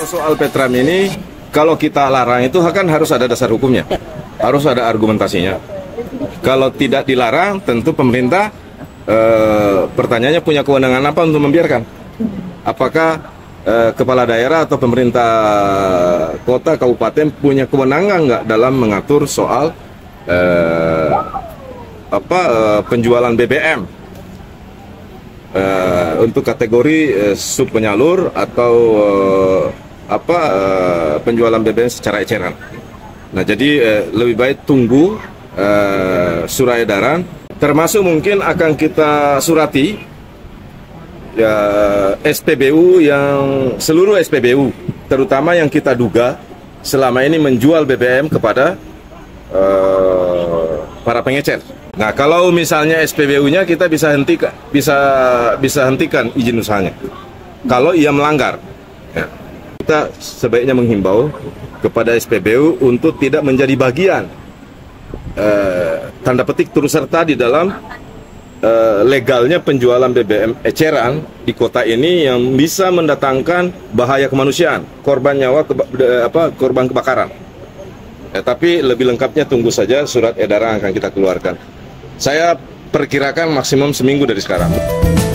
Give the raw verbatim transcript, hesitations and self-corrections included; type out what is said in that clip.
Soal Petram ini, kalau kita larang itu kan harus ada dasar hukumnya, harus ada argumentasinya. Kalau tidak dilarang, tentu pemerintah eh, pertanyaannya punya kewenangan apa untuk membiarkan? Apakah eh, kepala daerah atau pemerintah kota, kabupaten punya kewenangan nggak dalam mengatur soal eh, apa eh, penjualan B B M eh, untuk kategori eh, sub penyalur atau eh, apa uh, penjualan B B M secara eceran. Nah, jadi uh, lebih baik tunggu uh, surat edaran, termasuk mungkin akan kita surati ya S P B U yang seluruh S P B U, terutama yang kita duga selama ini menjual B B M kepada uh, para pengecer. Nah, kalau misalnya S P B U-nya kita bisa hentikan, bisa bisa hentikan izin usahanya kalau ia melanggar. Ya. Kita sebaiknya menghimbau kepada S P B U untuk tidak menjadi bagian eh, tanda petik turut serta di dalam eh, legalnya penjualan B B M eceran di kota ini yang bisa mendatangkan bahaya kemanusiaan, korban nyawa, keba apa, korban kebakaran. Eh, tapi lebih lengkapnya tunggu saja surat edaran akan kita keluarkan. Saya perkirakan maksimum seminggu dari sekarang.